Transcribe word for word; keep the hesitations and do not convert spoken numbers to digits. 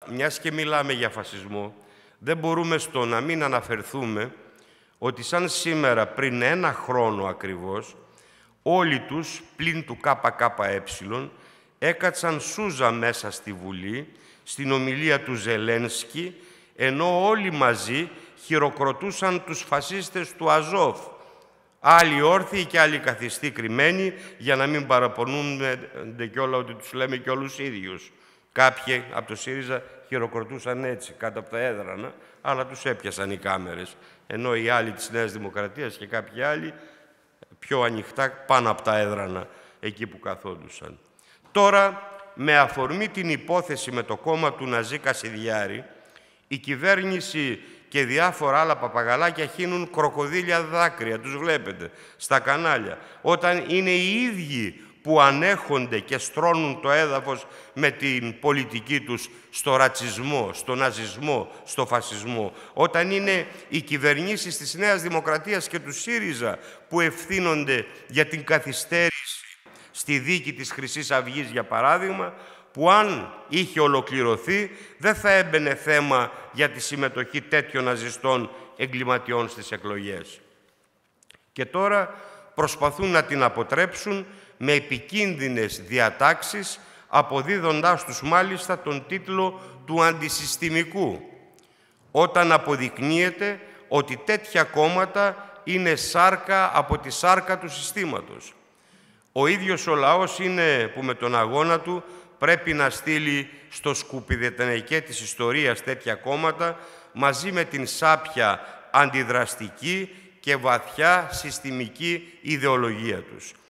μιας και μιλάμε για φασισμό, δεν μπορούμε στο να μην αναφερθούμε ότι σαν σήμερα, πριν ένα χρόνο ακριβώς, όλοι τους, πλην του ΚΚΕ, έκατσαν σούζα μέσα στη Βουλή, στην ομιλία του Ζελένσκι, ενώ όλοι μαζί χειροκροτούσαν τους φασίστες του Αζόφ. Άλλοι όρθιοι και άλλοι καθιστοί κρυμμένοι, για να μην παραπονούνται κιόλα ότι τους λέμε κι όλους ίδιους. Κάποιοι από το ΣΥΡΙΖΑ χειροκροτούσαν έτσι, κάτω από τα έδρανα, αλλά τους έπιασαν οι κάμερες. Ενώ οι άλλοι της Νέας Δημοκρατίας και κάποιοι άλλοι πιο ανοιχτά πάνω από τα έδρανα, εκεί που καθόντουσαν. Τώρα, με αφορμή την υπόθεση με το κόμμα του Ναζί Κασιδιάρη, η κυβέρνηση και διάφορα άλλα παπαγαλάκια χύνουν κροκοδίλια δάκρυα, τους βλέπετε, στα κανάλια, όταν είναι οι ίδιοι που ανέχονται και στρώνουν το έδαφος με την πολιτική τους στο ρατσισμό, στο ναζισμό, στο φασισμό. Όταν είναι οι κυβερνήσεις της Νέας Δημοκρατίας και του ΣΥΡΙΖΑ που ευθύνονται για την καθυστέρηση στη δίκη της Χρυσής Αυγής, για παράδειγμα, που αν είχε ολοκληρωθεί δεν θα έμπαινε θέμα για τη συμμετοχή τέτοιων ναζιστών εγκληματιών στις εκλογές. Και τώρα προσπαθούν να την αποτρέψουν με επικίνδυνες διατάξεις, αποδίδοντάς τους μάλιστα τον τίτλο του αντισυστημικού, όταν αποδεικνύεται ότι τέτοια κόμματα είναι σάρκα από τη σάρκα του συστήματος. Ο ίδιος ο λαός είναι που με τον αγώνα του πρέπει να στείλει στο σκουπιδετενεκέ της ιστορίας τέτοια κόμματα, μαζί με την σάπια αντιδραστική και βαθιά συστημική ιδεολογία τους.